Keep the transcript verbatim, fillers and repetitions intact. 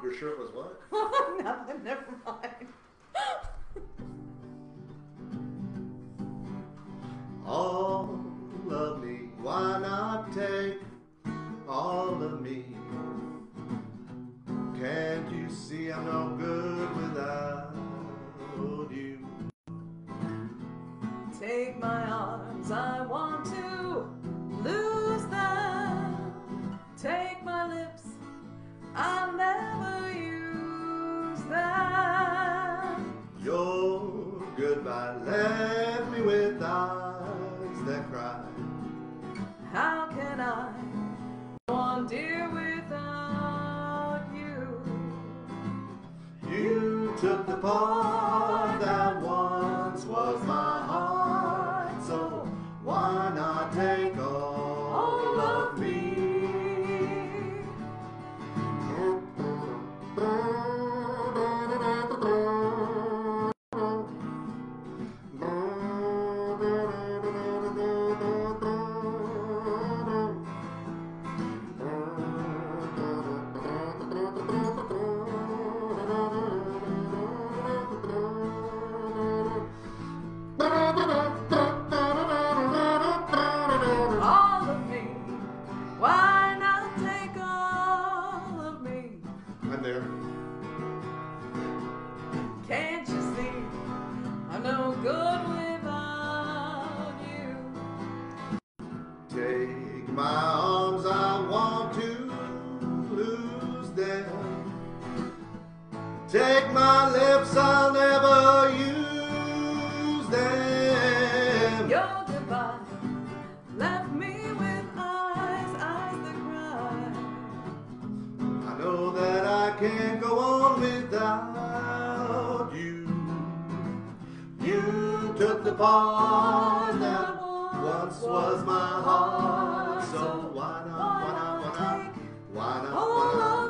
Your shirt was what? Nothing, never mind. All of me, why not take all of me? Can't you see I'm no good without you? Take my arms, I want to lose them. Take my lips, I'll never use them. Your goodbye left me with eyes that cry. How can I go on, dear, without you? You took the part that once was my heart, so why not take all, all of me? All of me, why not take all of me? I'm there. Can't you see I'm no good without you? Take my arms, I want to lose them. Take my lips, I'll never use them. Your goodbye left me with eyes, eyes that cry. I know that I can't go on without you. You took the part that once was my heart, so why not, why not, why not, why not, why not?